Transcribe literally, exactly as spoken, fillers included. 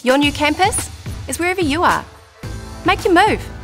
Your new campus is wherever you are. Make your move.